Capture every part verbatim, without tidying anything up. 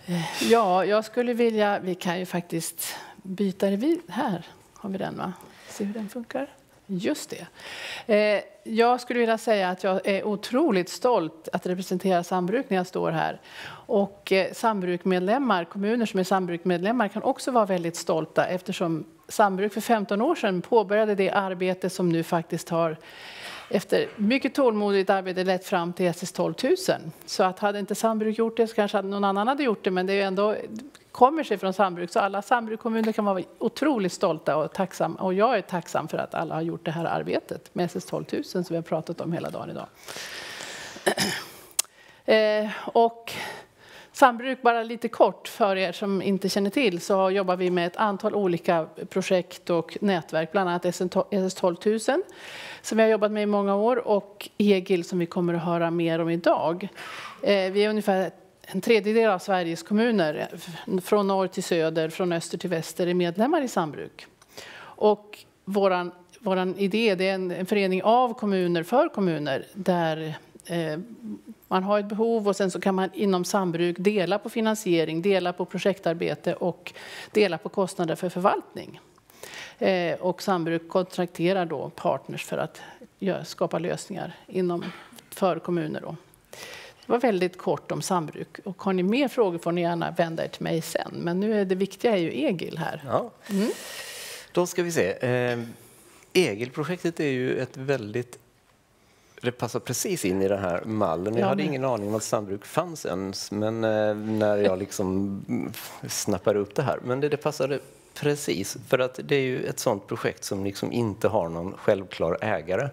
Ja, jag skulle vilja, vi kan ju faktiskt byta det här. Har vi den, va? Se hur den funkar. Just det. Jag skulle vilja säga att jag är otroligt stolt att representera Sambruk när jag står här. Och Sambrukmedlemmar, kommuner som är Sambrukmedlemmar kan också vara väldigt stolta eftersom Sambruk för femton år sedan påbörjade det arbete som nu faktiskt har efter mycket tålmodigt arbete lett fram till S S tolv tusen. Så att hade inte Sambruk gjort det så kanske någon annan hade gjort det, men det är ändå kommer sig från Sambruk. Så alla Sambrukkommuner kan vara otroligt stolta och tacksamma. Och jag är tacksam för att alla har gjort det här arbetet med S S tolv tusen som vi har pratat om hela dagen idag. eh, och Sambruk, bara lite kort för er som inte känner till, så jobbar vi med ett antal olika projekt och nätverk, bland annat S S tolv tusen som vi har jobbat med i många år och E G I L som vi kommer att höra mer om idag. Eh, vi är ungefär en tredjedel av Sveriges kommuner, från norr till söder, från öster till väster, är medlemmar i Sambruk. Och våran, våran idé, det är en, en förening av kommuner för kommuner där eh, man har ett behov och sen så kan man inom Sambruk dela på finansiering, dela på projektarbete och dela på kostnader för förvaltning. Eh, och Sambruk kontrakterar då partners för att gör, skapa lösningar inom för kommuner då. Det var väldigt kort om Sambruk. Och har ni mer frågor får ni gärna vända er till mig sen. Men nu är det viktiga är ju E G I L här. Ja. Mm. Då ska vi se. Eh, E G I L-projektet är ju ett väldigt... Det passar precis in i den här mallen. Jag ja, hade men... ingen aning om att Sambruk fanns ens. Men eh, när jag liksom snappade upp det här. Men det, det passade precis. För att det är ju ett sånt projekt som liksom inte har någon självklar ägare.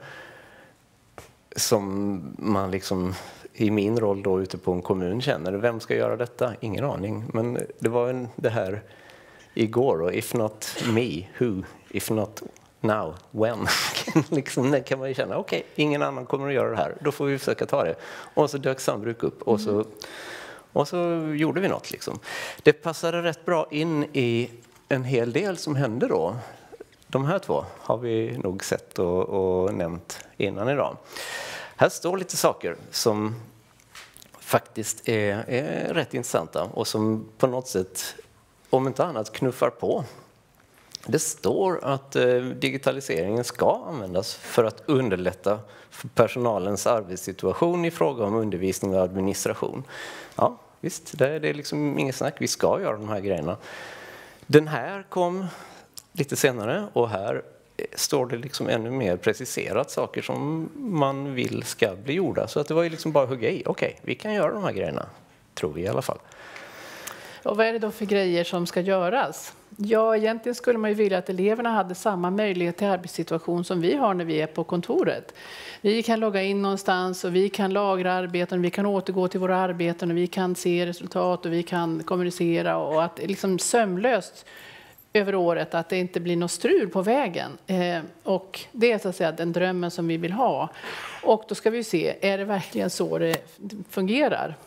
Som man liksom... i min roll då ute på en kommun känner, vem ska göra detta? Ingen aning. Men det var en, det här igår då, if not me, who? If not now, when? liksom, det kan man ju känna, okej, okay, ingen annan kommer att göra det här. Då får vi försöka ta det. Och så dök Sambruk upp och så, mm. och så gjorde vi något. Liksom. Det passade rätt bra in i en hel del som hände då. De här två har vi nog sett och, och nämnt innan idag. Här står lite saker som faktiskt är, är rätt intressanta och som på något sätt, om inte annat, knuffar på. Det står att eh, digitaliseringen ska användas för att underlätta för personalens arbetssituation i fråga om undervisning och administration. Ja, visst, det är, det är liksom inget snack. Vi ska göra de här grejerna. Den här kom lite senare och här står det liksom ännu mer preciserat saker som man vill ska bli gjorda. Så att det var ju liksom bara hugga i. Okej, vi kan göra de här grejerna, tror vi i alla fall. Och vad är det då för grejer som ska göras? Ja, egentligen skulle man ju vilja att eleverna hade samma möjlighet till arbetssituation som vi har när vi är på kontoret. Vi kan logga in någonstans och vi kan lagra arbeten, vi kan återgå till våra arbeten och vi kan se resultat och vi kan kommunicera och att liksom sömlöst över året, att det inte blir något strul på vägen. Eh, och det är så att säga den drömmen som vi vill ha. Och då ska vi se, är det verkligen så det fungerar?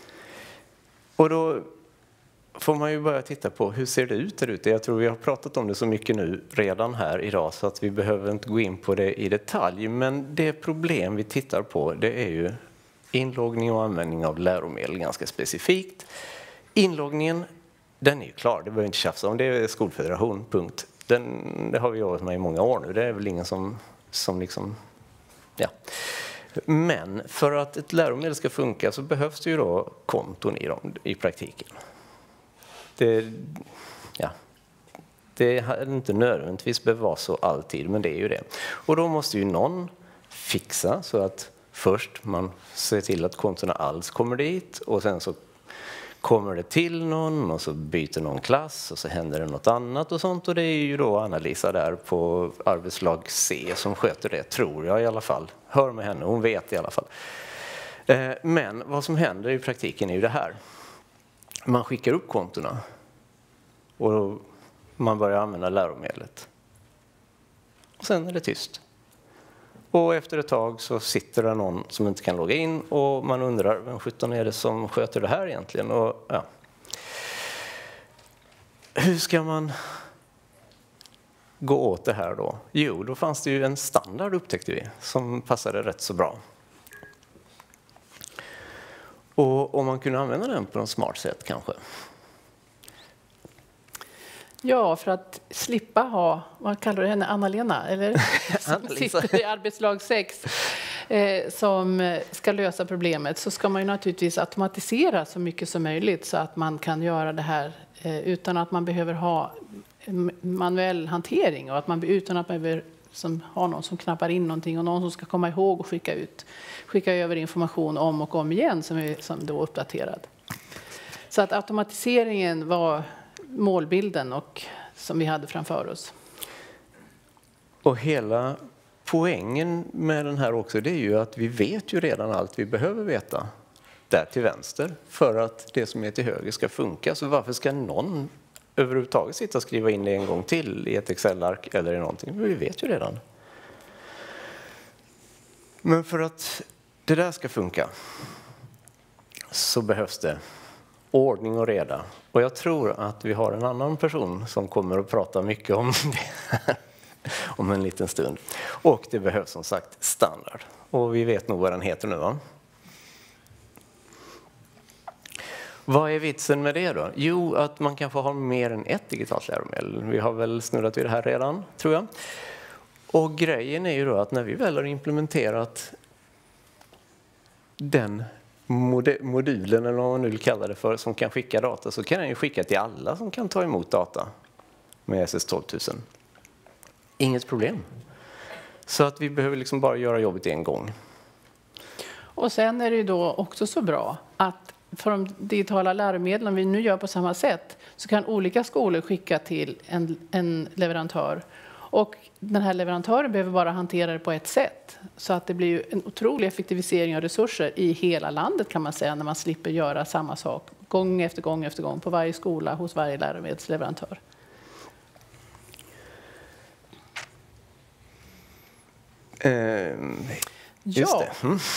Och då får man ju börja titta på hur ser det ut där ute. Jag tror vi har pratat om det så mycket nu redan här idag så att vi behöver inte gå in på det i detalj. Men det problem vi tittar på, det är ju inloggning och användning av läromedel ganska specifikt. Inloggningen, den är ju klar, det behöver vi inte tjafsa om. Det är skolfederation, punkt. Den, det har vi jobbat med i många år nu. Det är väl ingen som, som liksom... Ja. Men för att ett läromedel ska funka så behövs det ju då konton i dem i praktiken. Det, ja, det är inte nödvändigtvis behöver vara så alltid, men det är ju det. Och då måste ju någon fixa så att först man ser till att kontona alls kommer dit och sen så kommer det till någon och så byter någon klass och så händer det något annat och sånt. Och det är ju då Anna-Lisa där på arbetslag C som sköter det, tror jag i alla fall. Hör med henne, hon vet i alla fall. Men vad som händer i praktiken är ju det här. Man skickar upp kontona och man börjar använda läromedlet. Och sen är det tyst. Och efter ett tag så sitter det någon som inte kan logga in och man undrar vem sjutton är det som sköter det här egentligen? Och, ja. Hur ska man gå åt det här då? Jo, då fanns det ju en standard upptäckte vi som passade rätt så bra. Och om man kunde använda den på något smart sätt kanske. Ja, för att slippa ha, vad kallar du henne, Anna-Lena, eller? Som sitter i arbetslag sex, eh, som ska lösa problemet, så ska man ju naturligtvis automatisera så mycket som möjligt så att man kan göra det här eh, utan att man behöver ha manuell hantering och att man utan att man behöver som har någon som knappar in någonting och någon som ska komma ihåg och skicka ut, skicka över information om och om igen som är som då uppdaterad. Så att automatiseringen var målbilden och som vi hade framför oss. Och hela poängen med den här också, det är ju att vi vet ju redan allt vi behöver veta där till vänster för att det som är till höger ska funka. Så varför ska någon överhuvudtaget sitta och skriva in det en gång till i ett Excel-ark eller i någonting? Vi vet ju redan. Men för att det där ska funka så behövs det ordning och reda. Och jag tror att vi har en annan person som kommer att prata mycket om det om en liten stund. Och det behövs som sagt standard. Och vi vet nog vad den heter nu, va? Vad är vitsen med det då? Jo, att man kanske har mer än ett digitalt läromedel. Vi har väl snurrat vid det här redan, tror jag. Och grejen är ju då att när vi väl har implementerat den modulen, eller vad man nu vill kalla det för, som kan skicka data, så kan den ju skicka till alla som kan ta emot data med S S tolv tusen. Inget problem. Så att vi behöver liksom bara göra jobbet en gång. Och sen är det ju då också så bra att för de digitala läromedlen, om vi nu gör på samma sätt, så kan olika skolor skicka till en, en leverantör. Och den här leverantören behöver bara hantera det på ett sätt. Så att det blir ju en otrolig effektivisering av resurser i hela landet, kan man säga, när man slipper göra samma sak gång efter gång efter gång på varje skola hos varje läromedelsleverantör. Um, just ja. det. Mm.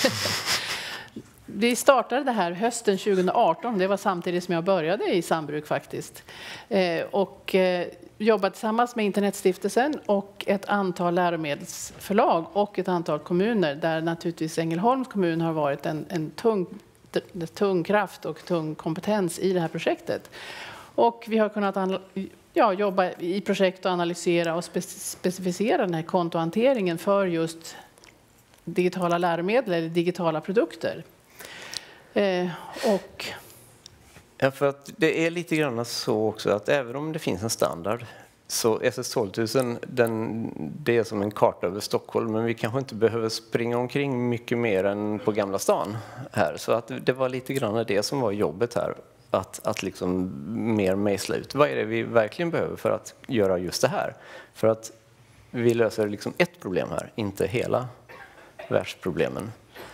Vi startade det här hösten tjugo arton. Det var samtidigt som jag började i Sandbruk faktiskt. Eh, och eh, jobbade tillsammans med Internetstiftelsen och ett antal läromedelsförlag och ett antal kommuner, där naturligtvis Ängelholms kommun har varit en, en tung, tung kraft och tung kompetens i det här projektet. Och vi har kunnat ja, jobba i projekt och analysera och spe, specificera den här kontohanteringen för just digitala läromedel eller digitala produkter. Eh, och Ja, för att det är lite grann så också att även om det finns en standard, så S S tolv tusen, den, det är som en karta över Stockholm, men vi kanske inte behöver springa omkring mycket mer än på Gamla stan här. Så att det var lite grann det som var jobbet här, att, att liksom mer mejsla ut. Vad är det vi verkligen behöver för att göra just det här? För att vi löser liksom ett problem här, inte hela världsproblemen.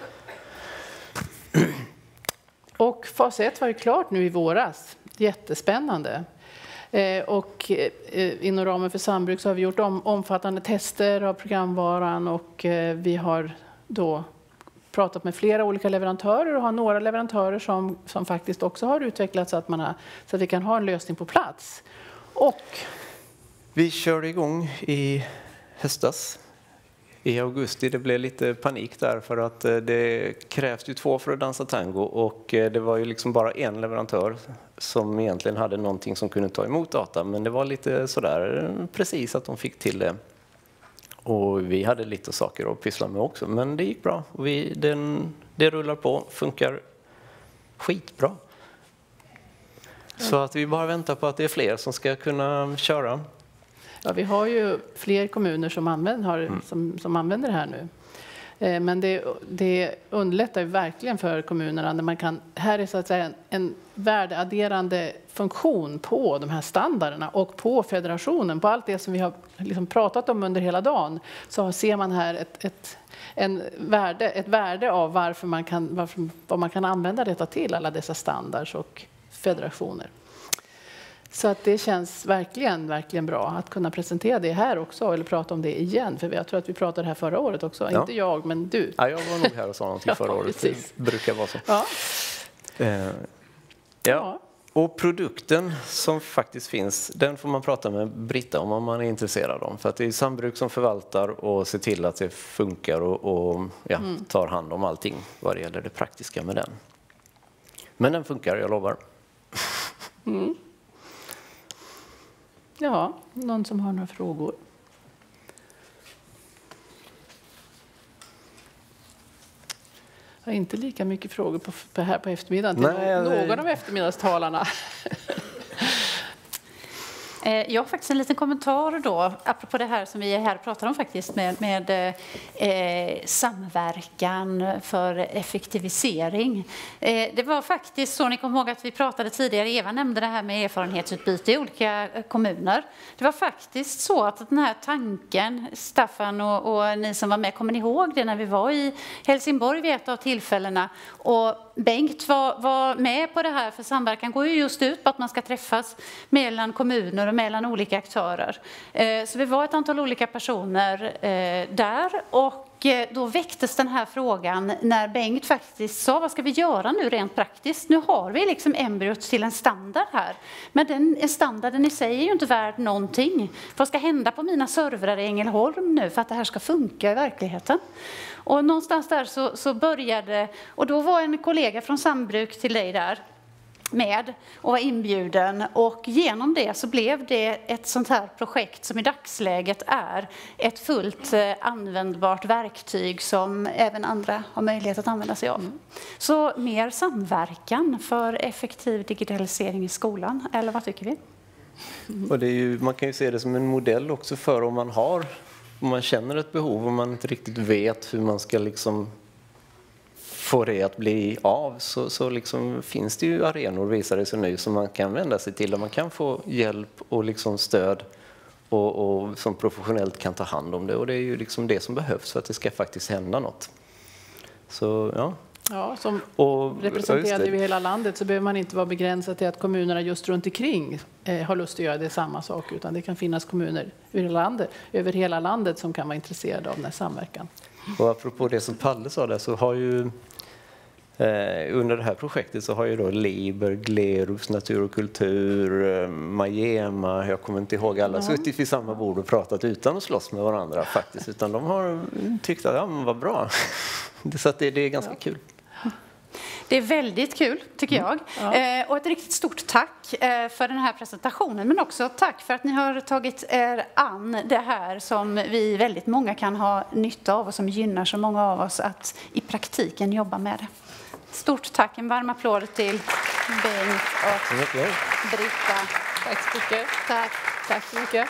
Och fas ett var ju klart nu i våras. Jättespännande. Eh, och eh, inom ramen för Sandbruk så har vi gjort om, omfattande tester av programvaran, och eh, vi har då pratat med flera olika leverantörer och har några leverantörer som, som faktiskt också har utvecklats så att, man har, så att vi kan ha en lösning på plats. Och vi körde igång i höstas. I augusti. Det blev lite panik där för att det krävs ju två för att dansa tango, och det var ju liksom bara en leverantör som egentligen hade någonting som kunde ta emot data, men det var lite sådär precis att de fick till det. Och vi hade lite saker att pyssla med också, men det gick bra. Vi, den, det rullar på, funkar skitbra. Så att vi bara väntar på att det är fler som ska kunna köra. Ja, vi har ju fler kommuner som använder, har, mm. som, som använder det här nu. Eh, men det, det underlättar ju verkligen för kommunerna när man kan, här är så att säga en, en värdeadderande funktion på de här standarderna och på federationen, på allt det som vi har liksom pratat om under hela dagen, så ser man här ett, ett, en värde, ett värde av varför man kan, varför, vad man kan använda detta till, alla dessa standards och federationer. Så att det känns verkligen, verkligen bra att kunna presentera det här också, eller prata om det igen. För jag tror att vi pratade här förra året också. Ja. Inte jag, men du. Ja, jag var nog här och sa någonting förra ja, året. Det brukar vara så. Ja. Eh, ja. ja. Och produkten som faktiskt finns, den får man prata med Britta om om man är intresserad om. För att det är Sandbruk som förvaltar och ser till att det funkar och, och ja, mm. tar hand om allting vad det gäller det praktiska med den. Men den funkar, jag lovar. Mm. Ja, någon som har några frågor? Jag har inte lika mycket frågor på, på här på eftermiddagen till Nej, någon det... av eftermiddagstalarna. Jag har faktiskt en liten kommentar då, apropå det här som vi är här och pratar om faktiskt med, med eh, samverkan för effektivisering. Eh, det var faktiskt så, ni kommer ihåg att vi pratade tidigare, Eva nämnde det här med erfarenhetsutbyte i olika kommuner. Det var faktiskt så att den här tanken, Staffan och, och ni som var med, kommer ni ihåg det när vi var i Helsingborg vid ett av tillfällena? Och Bengt var, var med på det här, för samverkan går ju just ut på att man ska träffas mellan kommuner och mellan olika aktörer. Så vi var ett antal olika personer där, och då väcktes den här frågan när Bengt faktiskt sa, vad ska vi göra nu rent praktiskt? Nu har vi liksom embryot till en standard här. Men den standarden i sig är ju inte värd någonting. Vad ska hända på mina servrar i Ängelholm nu för att det här ska funka i verkligheten? Och någonstans där så, så började, och då var en kollega från Sambruk till dig där med och var inbjuden, och genom det så blev det ett sånt här projekt som i dagsläget är ett fullt användbart verktyg som även andra har möjlighet att använda sig av. Mm. Så mer samverkan för effektiv digitalisering i skolan, eller vad tycker vi? Mm. Och det är ju, man kan ju se det som en modell också för om man har, om man känner ett behov och man inte riktigt vet hur man ska liksom få det att bli av, så, så liksom finns det ju arenor, visar det sig nu, som man kan vända sig till, där man kan få hjälp och liksom stöd och, och som professionellt kan ta hand om det. Och det är ju liksom det som behövs för att det ska faktiskt hända något. Så ja. Ja, som och, representerad över hela landet så behöver man inte vara begränsad till att kommunerna just runt omkring eh, har lust att göra det samma sak, utan det kan finnas kommuner över hela landet, över hela landet som kan vara intresserade av den här samverkan. Och apropå det som Palle sa där, så har ju eh, under det här projektet så har ju då Liber, Glerus, Natur och kultur, eh, Majema, jag kommer inte ihåg alla, ja. suttit vid samma bord och pratat utan att slåss med varandra faktiskt, utan de har tyckt att ja, men vad bra. Så att det, det är ganska ja. kul. Det är väldigt kul, tycker jag. Mm. Ja. Eh, och ett riktigt stort tack eh, för den här presentationen. Men också tack för att ni har tagit er an det här som vi väldigt många kan ha nytta av och som gynnar så många av oss att i praktiken jobba med det. Stort tack. En varm applåd till Bengt och Britta. Tack så mycket. Tack. Tack så mycket.